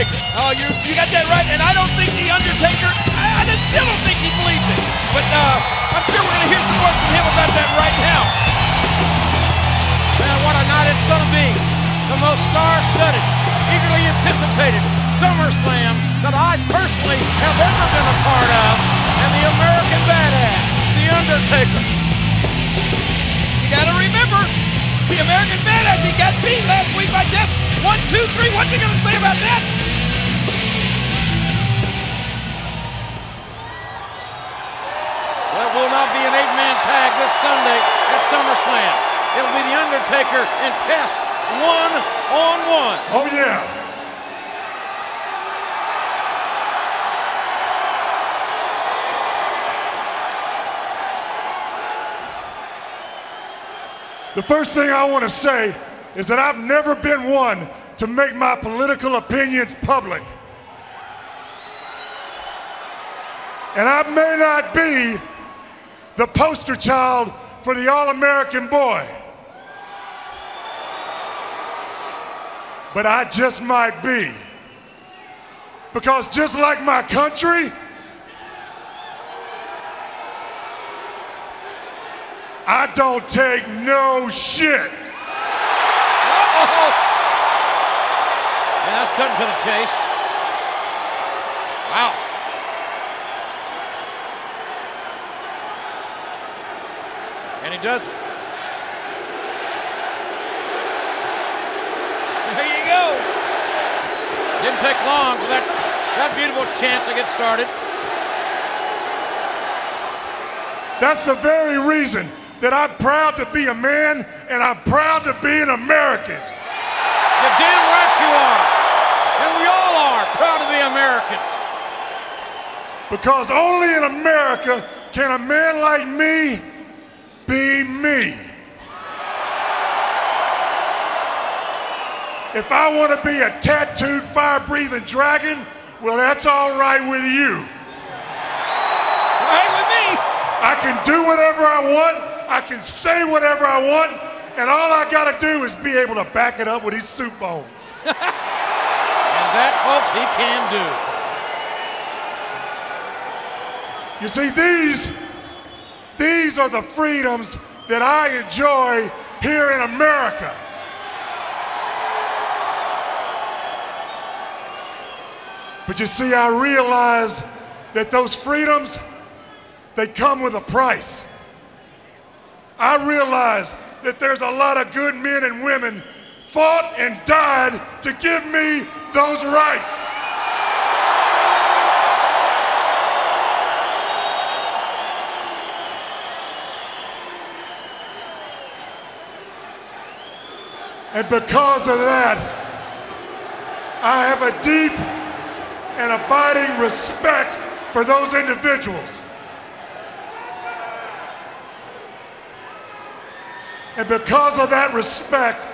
Undertaker. Oh, you got that right, and I don't think the Undertaker, I still don't think he believes it. But I'm sure we're going to hear some more from him about that right now. Man, what a night it's going to be. The most star-studded, eagerly anticipated SummerSlam that I personally have ever been a part of, and the American Badass, the Undertaker. You got to remember, the American Badass, he got beat last week by just 1, 2, 3. What you going to say about that? There will not be an 8-man tag this Sunday at SummerSlam. It'll be the Undertaker and Test one-on-one. Oh yeah. The first thing I want to say is that I've never been one to make my political opinions public. And I may not be the poster child for the All-American boy, but I just might be. Because just like my country, I don't take no shit. Uh-oh. Yeah, that's cutting to the chase. Wow. And he does it. There you go. Didn't take long for that beautiful chant to get started. That's the very reason that I'm proud to be a man and I'm proud to be an American. You're damn right you are. And we all are proud to be Americans. Because only in America can a man like me be me. If I want to be a tattooed, fire-breathing dragon, well, that's all right with you. All right with me. I can do whatever I want, I can say whatever I want, and all I gotta do is be able to back it up with these soup bones. And that, folks, he can do. You see, these are the freedoms that I enjoy here in America. But you see, I realize that those freedoms, they come with a price. I realize that there's a lot of good men and women fought and died to give me those rights. And because of that, I have a deep and abiding respect for those individuals. And because of that respect,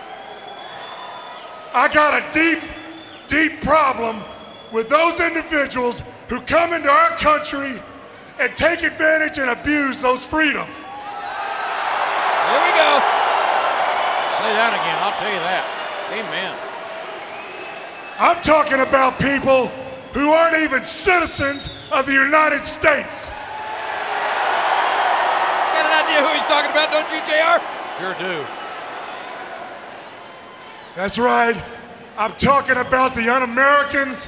I got a deep, deep problem with those individuals who come into our country and take advantage and abuse those freedoms. Here we go. Say that again, I'll tell you that. Amen. I'm talking about people who aren't even citizens of the United States. Got an idea who he's talking about, don't you, JR? Sure do. That's right. I'm talking about the un-Americans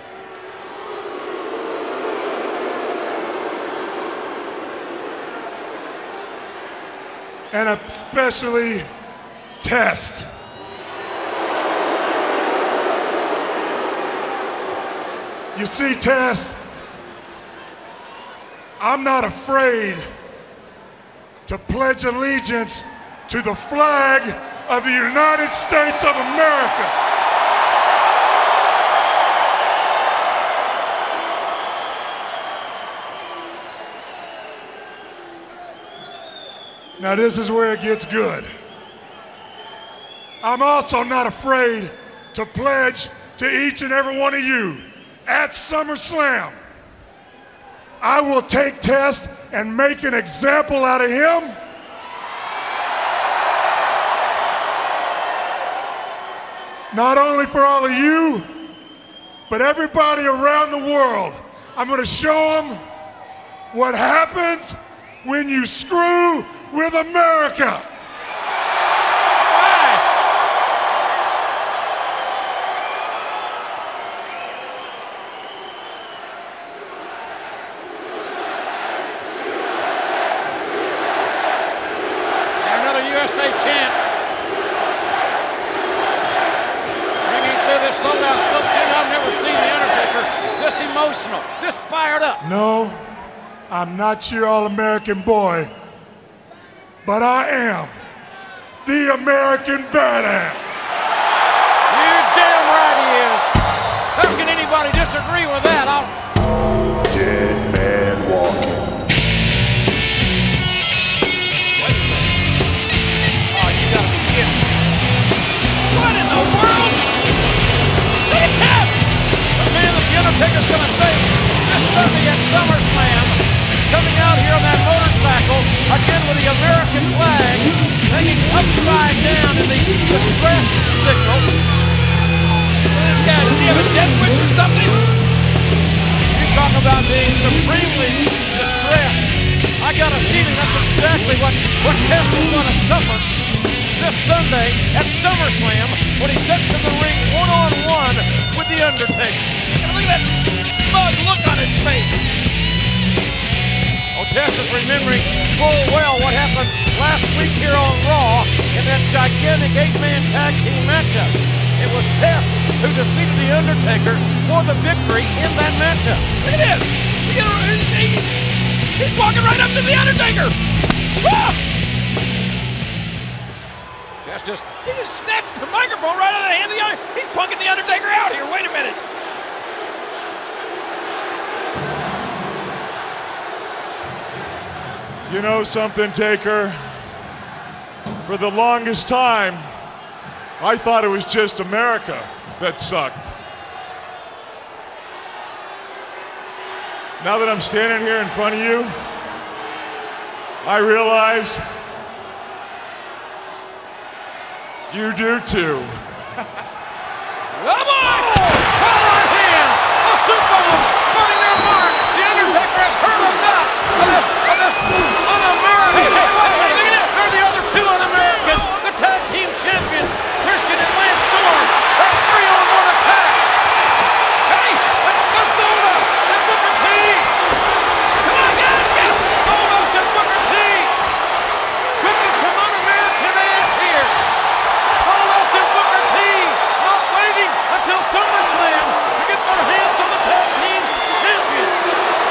and especially Test. You see, Test, I'm not afraid to pledge allegiance to the flag of the United States of America. Now this is where it gets good. I'm also not afraid to pledge to each and every one of you at SummerSlam, I will take Test and make an example out of him. Not only for all of you, But everybody around the world, I'm going to show them what happens when you screw with America. USA chant ringing through this slowdown slope. I've never seen the Undertaker this emotional, this fired up. No, I'm not your all-American boy, but I am the American badass. You're damn right he is. How can anybody disagree with that? Dead man walking. What in the world? What a test! The man that the Undertaker's going to face this Sunday at SummerSlam, coming out here on that motorcycle, again with the American flag, hanging upside down in the distress signal. This guy, does he have a death wish or something? You talk about being supremely distressed. I got a feeling that's exactly what Test is going to suffer this Sunday at SummerSlam when he steps in the ring one-on-one with The Undertaker. And look at that smug look on his face. Oh, Test is remembering full well what happened last week here on Raw in that gigantic 8-man tag team matchup. It was Test who defeated The Undertaker for the victory in that matchup. Look at this. He's walking right up to The Undertaker. Ah! He just snatched the microphone right out of the hand of the Undertaker. He's punking the Undertaker out here. Wait a minute. You know something, Taker? For the longest time, I thought it was just America that sucked. Now that I'm standing here in front of you, I realize you do too. Come on! Right hand! The Superbombs putting their mark. The Undertaker has heard enough of this un-American. Hey, look at this! They're the other two un-Americans, the tag team champions, Christian and Lance Storm. They're 3-on-1 attack. Hey, let's go us and Booker T. Come on, guys, get him! Goldust and Booker T. Whipping some un-American ass here. Goldust and Booker T. Not waiting until SummerSlam to get their hands on the tag team champions.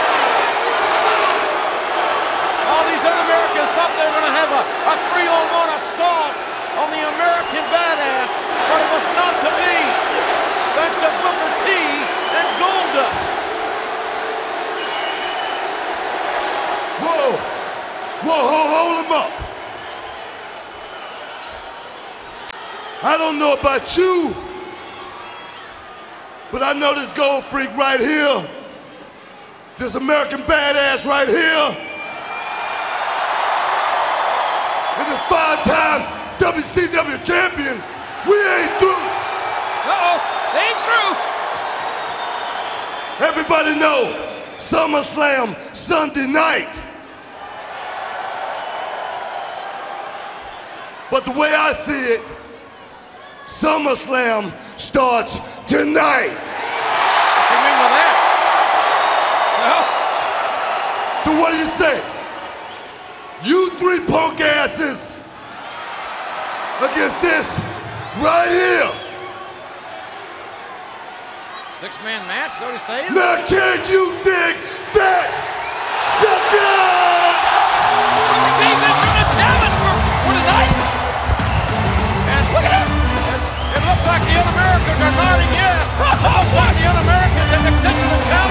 All these un-Americans thought they were going to have a 3-on-1 assault on the American badass, but it was not to be, thanks to Booker T and Goldust. Whoa! Whoa, hold him up. I don't know about you, but I know this gold freak right here, this American badass right here, and the 5-time WCW champion. We ain't through. Uh-oh, they ain't through. Everybody know SummerSlam Sunday night. But the way I see it, SummerSlam starts tonight. What do you mean by that? Well, So what do you say? You three punk asses against this right here. 6-man match, so to say. Now can you dig that, sucker? Booker T's issuing a challenge for tonight. And look at it. It looks like the un-Americans are nodding yes. It looks like the un-Americans have accepted the challenge.